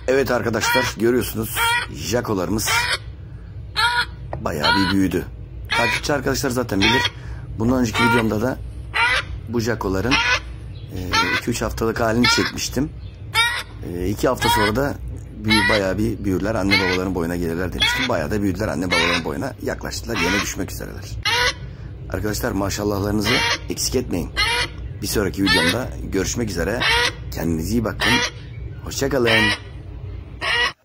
Evet arkadaşlar, görüyorsunuz Jacolarımız bayağı bir büyüdü. Takipçi arkadaşlar zaten bilir. Bundan önceki videomda da bu Jacoların 2-3 haftalık halini çekmiştim. 2 hafta sonra da bayağı bir büyürler, anne babaların boyuna gelirler demiştim. Bayağı da büyüdüler, anne babaların boyuna yaklaştılar, yine düşmek üzereler. Arkadaşlar maşallahlarınızı eksik etmeyin. Bir sonraki videomda görüşmek üzere. Kendinize iyi bakın. Hoşça kalın.